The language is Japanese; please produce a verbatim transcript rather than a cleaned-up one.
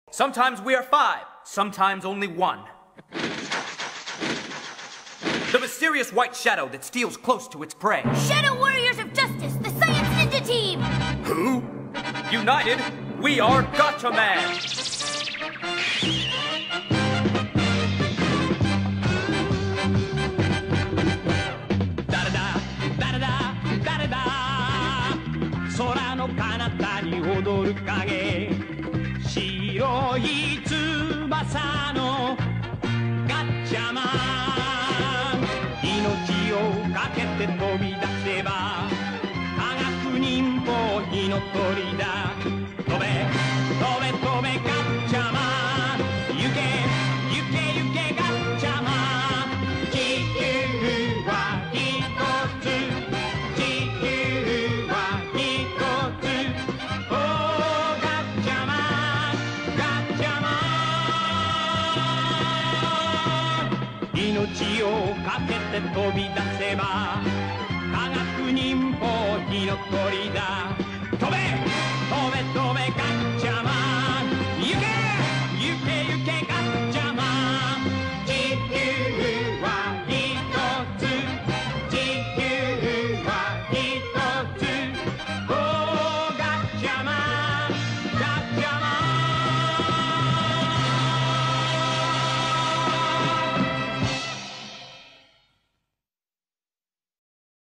Sometimes we are five, sometimes only one. The mysterious white shadow that steals close to its prey. Shadow Warriors of Justice, the Science Ninja Team! Who? United, we are Gatchaman! Da-da-da, da-da-da, da-da-da 空の彼方に踊る影白い翼のガッチャマン命をかけて飛び出せば科学忍法火の鳥だ飛べ飛べ飛べガッチャマン行け行け行けガッチャマン地球は一つ地球は一つおーガッチャマンガッチャマン命をかけて飛び出せば